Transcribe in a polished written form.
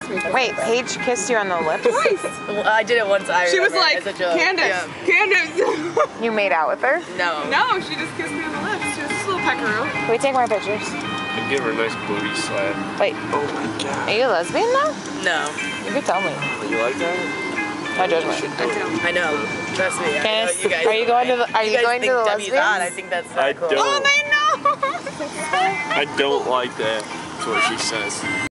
Wait, Paige kissed you on the lips? Well, I did it once. She was like, as a joke. Candace, Candace. You made out with her? No. No, she just kissed me on the lips. She was just a little peckaroo. Can we take more pictures? And give her a nice booty slap. Wait. Oh my god. Are you a lesbian now? No. You could tell me. You like that? No judgment. I know. Trust me. Candace, You guys, are you going to the? Are you going to the Debbie's lesbians? on. I think that's not cool. don't. Oh, they know. I don't like that. That's what she says.